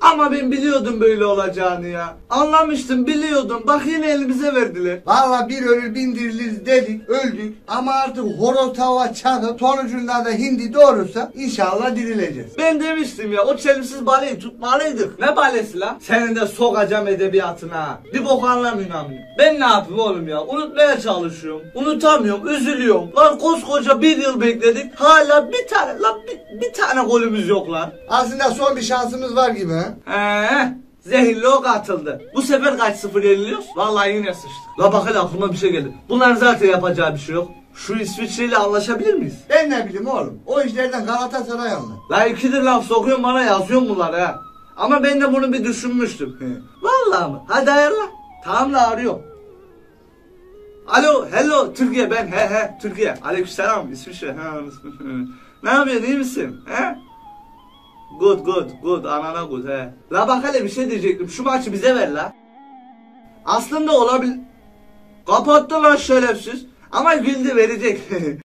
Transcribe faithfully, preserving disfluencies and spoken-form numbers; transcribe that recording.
Ama ben biliyordum böyle olacağını ya. Anlamıştım, biliyordum. Bak yine elimize verdiler. Valla bir ölür bin dirilir dedik, öldük. Ama artık horoz tava çakıp sonucunda da hindi doğurursa inşallah dirileceğiz. Ben demiştim ya, o çelimsiz baleyi tutmalıydık. Ne balesi lan? Senin de sokacağım edebiyatına. Bir bok anlamıyorsun amına. Ben ne yapayım oğlum ya? Unutmaya çalışıyorum. Unutamıyorum, üzülüyorum. Lan koskoca bir yıl bekledik. Hala bir tane lan bir, bir tane golümüz yok lan. Aslında son bir şansımız var gibi ha. Eee zehirli ok atıldı. Bu sefer kaç sıfır yeniliyoruz? Vallahi yine sıçtık. La bak hele aklıma bir şey geldi. Bunların zaten yapacağı bir şey yok. Şu İsviçre ile anlaşabilir miyiz? Ben ne bileyim oğlum. O işlerden Galatasaray anlar. La ikidir laf sokuyorsun bana, yazıyorsun bunları ha. Ama ben de bunu bir düşünmüştüm. Vallahi mı? Hadi ayarla. Tamam la arıyorum. Alo, hello Türkiye, ben he he Türkiye. Aleykümselam İsviçre. Ne yapıyorsun, iyi misin? He? Good good good, anana good he. La bak hele bir şey diyecektim. Şu maçı bize ver la. Aslında olabilir. Kapattı lan şerefsiz. Ama güldü, verecek.